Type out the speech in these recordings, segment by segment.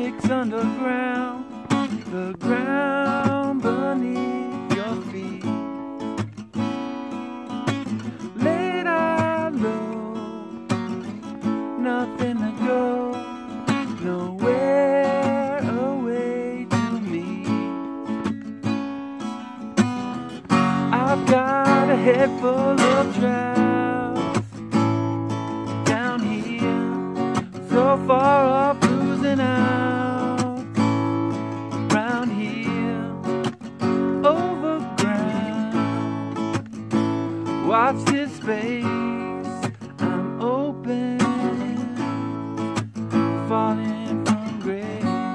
sticks underground, the ground beneath your feet. Laid out low, nothing to go, nowhere away to me. I've got a head full of droughts down here, so far off, losing out. Round here, overground, watch this space, I'm open, falling from grace.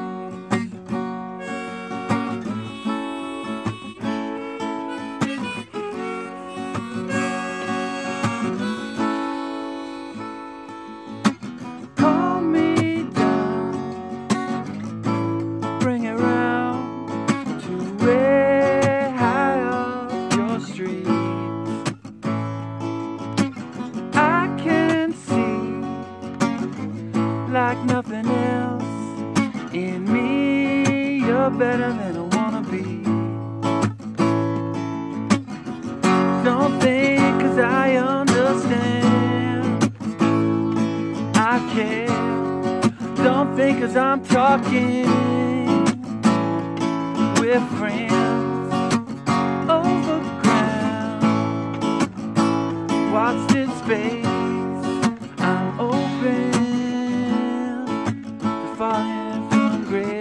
Calm me down, bring it round to way high up your street. I can see like nothing else in me. You're better than I wanna be. Don't think 'cause I understand I care. Don't think 'cause I'm talking with friends. Overground, watch this space, I'm open to falling from grace.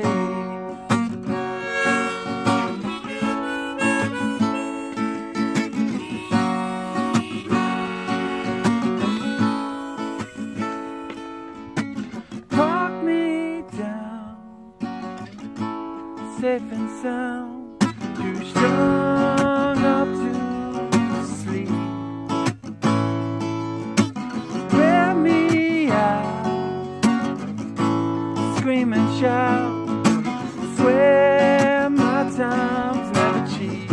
Talk me down, safe and sound, too strung up to sleep. Wear me out, scream and shout, swear my time's never cheap.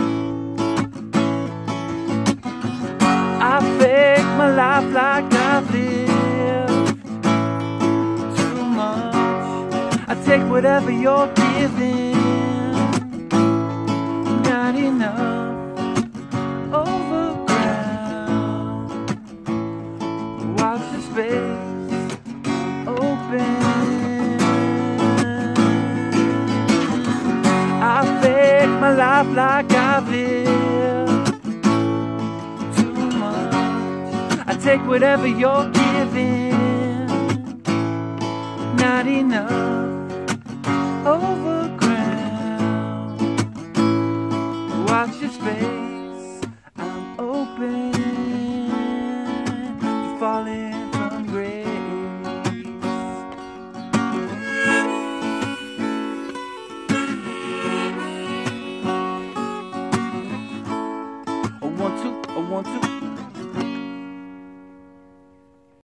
I fake my life like I've lived too much. I take whatever you're giving, not enough. Overground, watch the space, open. I fake my life like I've lived too much. I take whatever you're giving, not enough. Overground, watch your space.